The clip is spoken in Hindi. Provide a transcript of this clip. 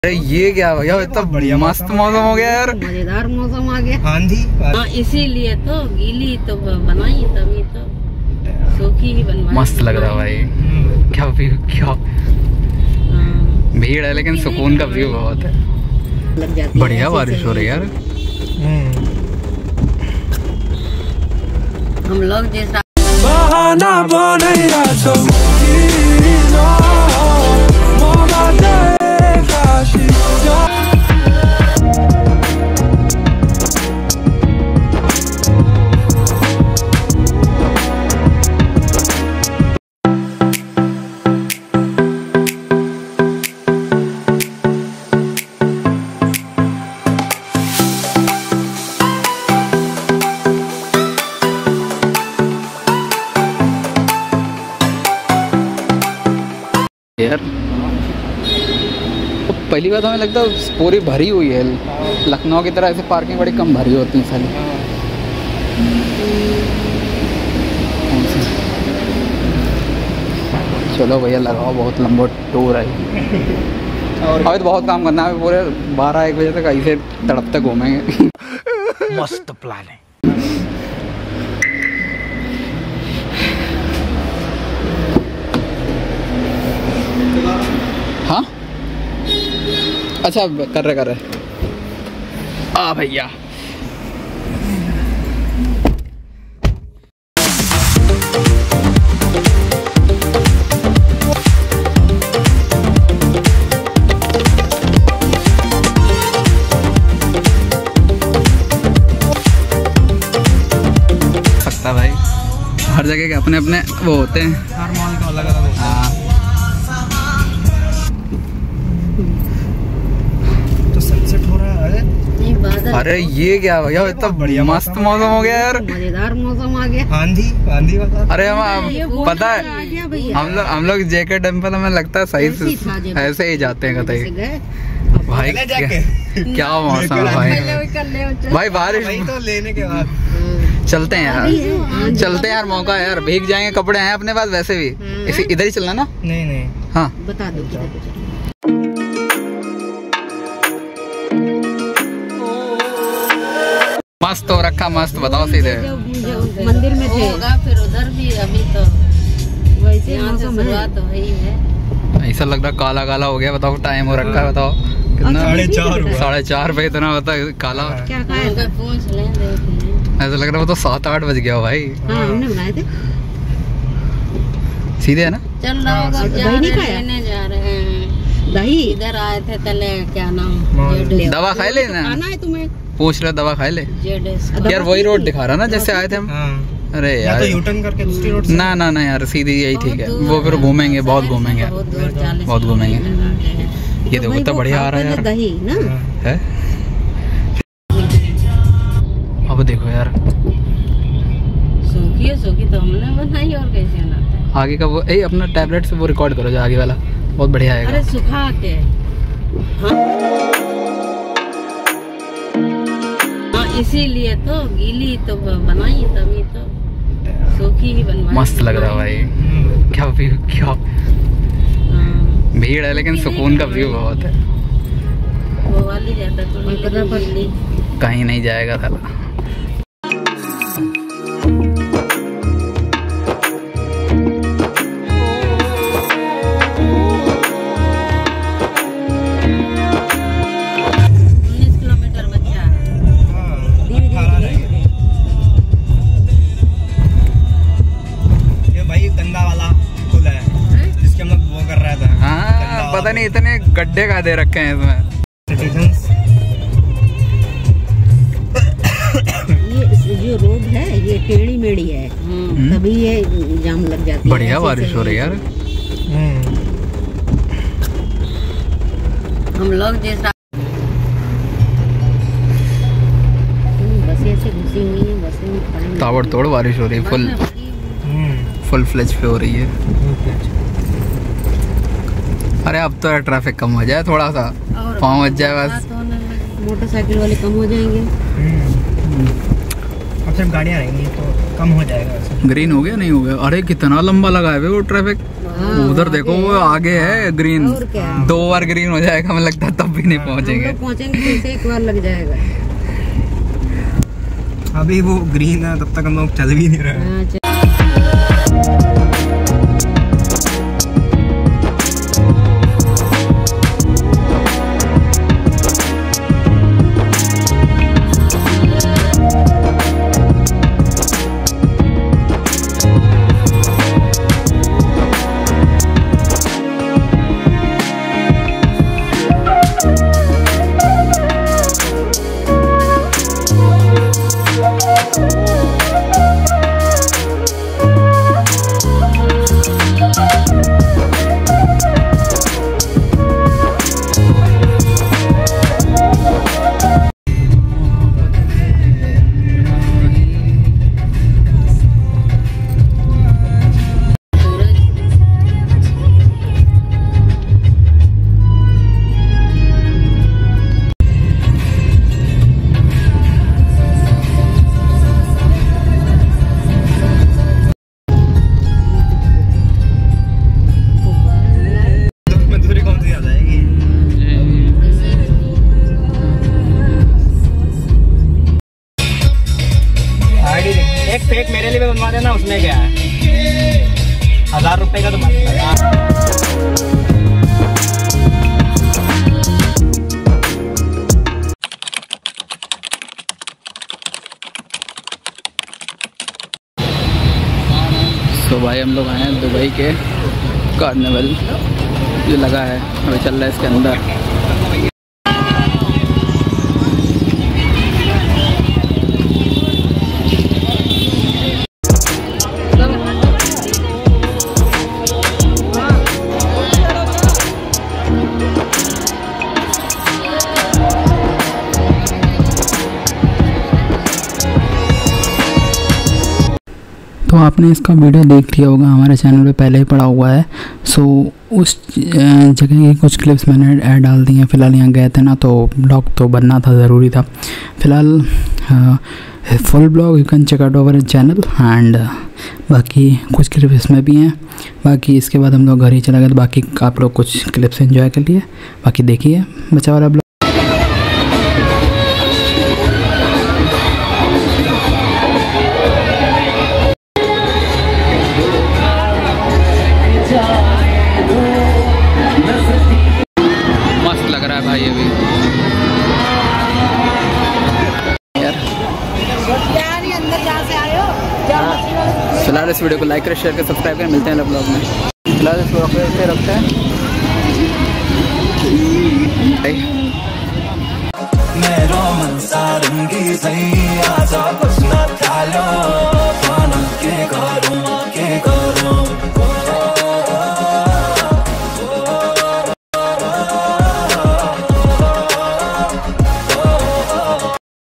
अरे ये क्या भैया, इतना बढ़िया मस्त मौसम हो गया यार, मजेदार मौसम आ गया। आंधी इसीलिए तो गीली तो बनाई, तभी तो सूखी ही बनवाई। मस्त लग रहा भाई। क्या व्यू, क्या भीड़ है लेकिन सुकून का व्यू बहुत है। लग जाती है। बढ़िया बारिश हो रही है यार। हम लोग जैसा यार, तो पहली बात हमें लगता है पूरी भरी हुई है। लखनऊ की तरह ऐसे पार्किंग बड़ी कम भरी होती है साली। चलो भैया लगाओ, बहुत लंबा टूर है और अभी तो बहुत काम करना है। पूरे 12-1 बजे तक ऐसे तड़पते घूमेंगे। मस्त प्लान है। हाँ अच्छा, कर रहे आ भैया। सकता भाई, हर जगह के अपने अपने वो होते हैं, हर मॉल का अलग अलग। हाँ सनसेट हो रहा है। अरे ये क्या भैया, इतना बढ़िया मस्त मौसम हो गया यार, मजेदार मौसम आ गया। आंधी वाला। अरे हम पता है, हम लोग जेके टेम्पल हमें लगता है सही से ऐसे ही जाते हैं कतई। भाई क्या मौसम है भाई। भाई बारिश तो लेने के बाद चलते हैं यार, चलते हैं यार, मौका है यार। भीग जाएंगे, कपड़े हैं अपने पास वैसे भी। इधर ही चलना ना। नहीं हाँ बता दो। मस्त हो रखा, मस्त बताओ सीधे। मंदिर में थे, फिर उधर भी अभी तो वैसे यहाँ से शुरुआत हो रही है। ऐसा लग रहा काला काला हो गया। बताओ टाइम हो रखा है, बताओ कितना? 4:30 पे इतना बता काला। क्या खाया? पूछ लें, ऐसा लग रहा है वो तो 7-8 बज गया भाई। हाँ, हमने बनाए थे। सीधे है ना? चल रहा होगा। दही नहीं खाया? जा रहे हैं दही। इधर आए थे तले, क्या नाम, दवा खाए ले ना। आना है तुम्हें? पूछ रहे दवा खाए ले यार। वही रोड दिखा रहा ना जैसे आए थे हम। अरे यार तो यूटर्न करके दूसरी रोड से। ना यार, सीधी यही ठीक है। वो फिर घूमेंगे, बहुत घूमेंगे, बहुत घूमेंगे। ये देखो कितना बढ़िया आ रहा है यार। दही ना है। अब देखो यार, सूखी तो हमने बनाई, और कैसे बनाते हैं? आगे का वो अपना टैबलेट से वो रिकॉर्ड करो जो आगे वाला, बहुत बढ़िया आएगा। अरे सुखा के इसीलिए तो गीली तो बनाई, तभी तो सूखी ही बनवाई। मस्त लग रहा भाई। क्या व्यू, क्या भीड़ है लेकिन सुकून का व्यू बहुत है। वो वाली ज्यादा तो कहीं नहीं जाएगा साला। पता नहीं इतने गड्ढे का दे रखे हैं इसमें। ये जो रोड है ये टेढ़ी मेढ़ी है, तभी ये जाम लग जाती है। बढ़िया बारिश हो रही है यार। हम लोग जैसा बसें ऐसे घुसी हुई हैं, बसें में ताबड़तोड़ बारिश हो रही है। फुल फ्लेज पे हो रही है। अरे अब तो ट्रैफिक कम हो जाए, थोड़ा सा पाँव बच जाए बस। मोटरसाइकिल वाले कम हो जाएंगे। अब सिर्फ गाड़ियाँ रहेंगी तो कम हो जाएगा। ग्रीन हो गया नहीं हो गया? अरे कितना लंबा लगा है वो ट्रैफिक। उधर देखो वो आगे है ग्रीन, और क्या? 2 बार ग्रीन हो जाएगा, हमें लगता है तब भी नहीं पहुंचेंगे। पहुंचेंगे तो इसे 1 बार लग जाएगा। अभी वो ग्रीन है तब तक हम लोग चल भी नहीं रहे हैं। एक फेक मेरे लिए बनवा देना, उसमें क्या है, 1000 रुपए का तो मत लगा। तो भाई हम लोग आए हैं दुबई के कार्निवल जो लगा है, अभी चल रहा है इसके अंदर। तो आपने इसका वीडियो देख लिया होगा, हमारे चैनल पे पहले ही पड़ा हुआ है। सो उस जगह की कुछ क्लिप्स मैंने ऐड डाल दी हैं। फ़िलहाल यहाँ गए थे ना, तो ब्लॉग तो बनना था, ज़रूरी था। फ़िलहाल full blog you can check out over channel and बाकी कुछ क्लिप्स इसमें भी हैं। बाकी इसके बाद हम लोग घर ही चला गए, तो बाकी आप लोग कुछ क्लिप्स एंजॉय कर लिए। बाकी देखिए बचा वाला ब्लॉग। मस्त लग रहा है भाई अभी यार ये अंदर जहाँ से आए हो। फिलहाल इस वीडियो को लाइक करें, शेयर करें, सब्सक्राइब करें। मिलते हैं अगले ब्लॉग में। फिलहाल इस ब्लॉग पे रखते हैं। मैं रोमन सारंगी सही आजा कुछ ना खा लो।